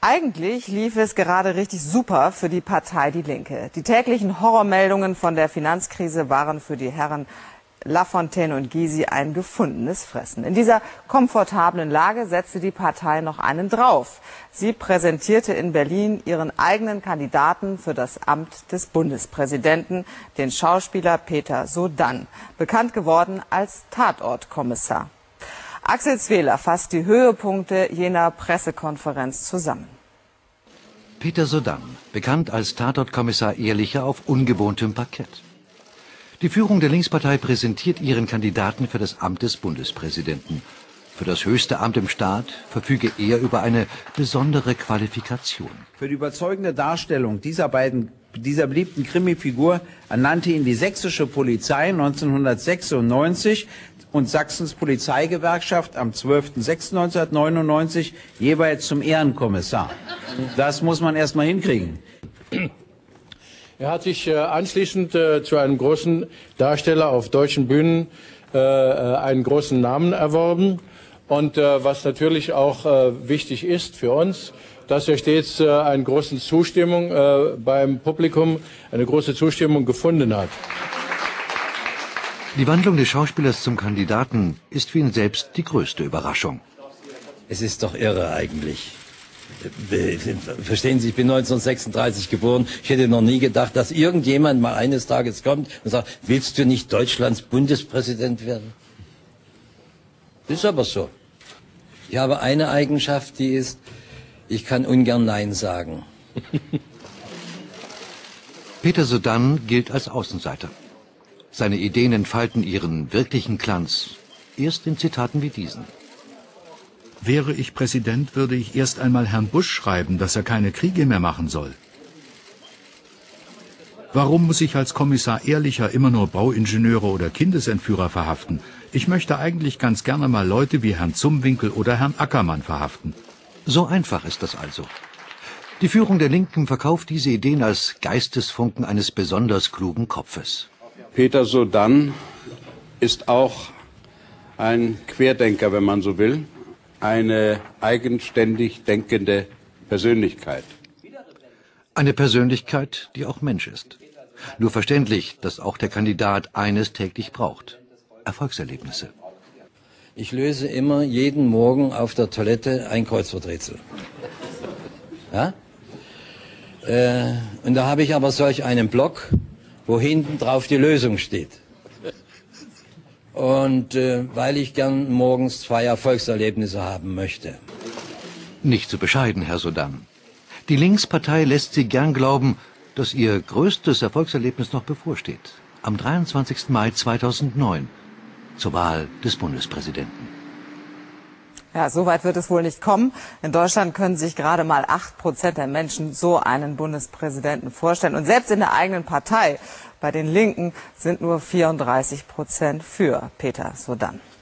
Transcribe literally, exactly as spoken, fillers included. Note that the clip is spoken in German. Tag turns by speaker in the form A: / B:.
A: Eigentlich lief es gerade richtig super für die Partei Die Linke. Die täglichen Horrormeldungen von der Finanzkrise waren für die Herren Lafontaine und Gysi ein gefundenes Fressen. In dieser komfortablen Lage setzte die Partei noch einen drauf. Sie präsentierte in Berlin ihren eigenen Kandidaten für das Amt des Bundespräsidenten, den Schauspieler Peter Sodann, bekannt geworden als Tatortkommissar. Axel Zwehler fasst die Höhepunkte jener Pressekonferenz zusammen.
B: Peter Sodann, bekannt als Tatortkommissar Ehrlicher auf ungewohntem Parkett. Die Führung der Linkspartei präsentiert ihren Kandidaten für das Amt des Bundespräsidenten. Für das höchste Amt im Staat verfüge er über eine besondere Qualifikation.
C: Für die überzeugende Darstellung dieser beiden, dieser beliebten Krimifigur ernannte ihn die sächsische Polizei neunzehnhundertsechsundneunzig und Sachsens Polizeigewerkschaft am zwölften sechsten neunzehnhundertneunundneunzig jeweils zum Ehrenkommissar. Das muss man erst mal hinkriegen.
D: Er hat sich äh, anschließend äh, zu einem großen Darsteller auf deutschen Bühnen äh, einen großen Namen erworben. Und äh, was natürlich auch äh, wichtig ist für uns, dass er stets äh, eine große Zustimmung äh, beim Publikum, eine große Zustimmung gefunden hat.
B: Die Wandlung des Schauspielers zum Kandidaten ist für ihn selbst die größte Überraschung.
E: Es ist doch irre eigentlich. Verstehen Sie, ich bin neunzehnhundertsechsunddreißig geboren. Ich hätte noch nie gedacht, dass irgendjemand mal eines Tages kommt und sagt, willst du nicht Deutschlands Bundespräsident werden? Ist aber so. Ich habe eine Eigenschaft, die ist, ich kann ungern Nein sagen.
B: Peter Sodann gilt als Außenseiter. Seine Ideen entfalten ihren wirklichen Glanz erst in Zitaten wie diesen.
F: Wäre ich Präsident, würde ich erst einmal Herrn Bush schreiben, dass er keine Kriege mehr machen soll. Warum muss ich als Kommissar Ehrlicher immer nur Bauingenieure oder Kindesentführer verhaften? Ich möchte eigentlich ganz gerne mal Leute wie Herrn Zumwinkel oder Herrn Ackermann verhaften.
B: So einfach ist das also. Die Führung der Linken verkauft diese Ideen als Geistesfunken eines besonders klugen Kopfes.
G: Peter Sodann ist auch ein Querdenker, wenn man so will. Eine eigenständig denkende Persönlichkeit.
B: Eine Persönlichkeit, die auch Mensch ist. Nur verständlich, dass auch der Kandidat eines täglich braucht: Erfolgserlebnisse.
E: Ich löse immer jeden Morgen auf der Toilette ein Kreuzworträtsel. Ja? Äh, und da habe ich aber solch einen Block, wo hinten drauf die Lösung steht. Und äh, weil ich gern morgens zwei Erfolgserlebnisse haben möchte.
B: Nicht zu bescheiden, Herr Sodann. Die Linkspartei lässt Sie gern glauben, dass Ihr größtes Erfolgserlebnis noch bevorsteht. Am dreiundzwanzigsten Mai zweitausendneun, zur Wahl des Bundespräsidenten.
A: Ja, so weit wird es wohl nicht kommen. In Deutschland können sich gerade mal acht Prozent der Menschen so einen Bundespräsidenten vorstellen. Und selbst in der eigenen Partei, bei den Linken, sind nur vierunddreißig Prozent für Peter Sodann.